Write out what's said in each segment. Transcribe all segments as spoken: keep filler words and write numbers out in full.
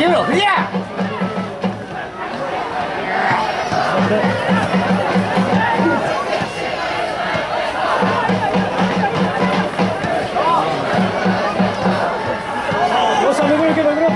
めろ、クリア。よっしゃ、めぐるけど、めぐる。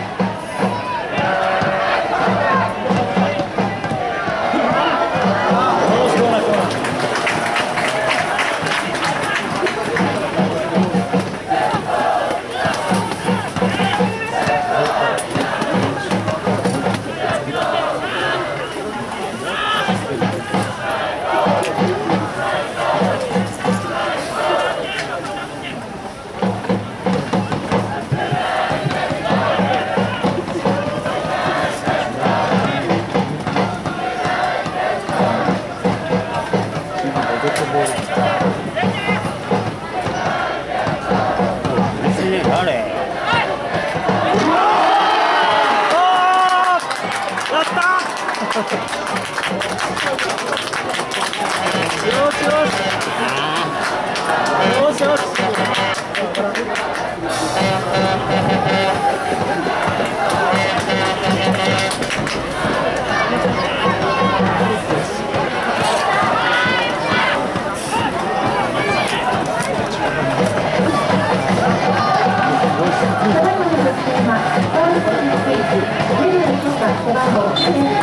ただいまの得点はサウルコス福井ＶＳ福島ユナイテッド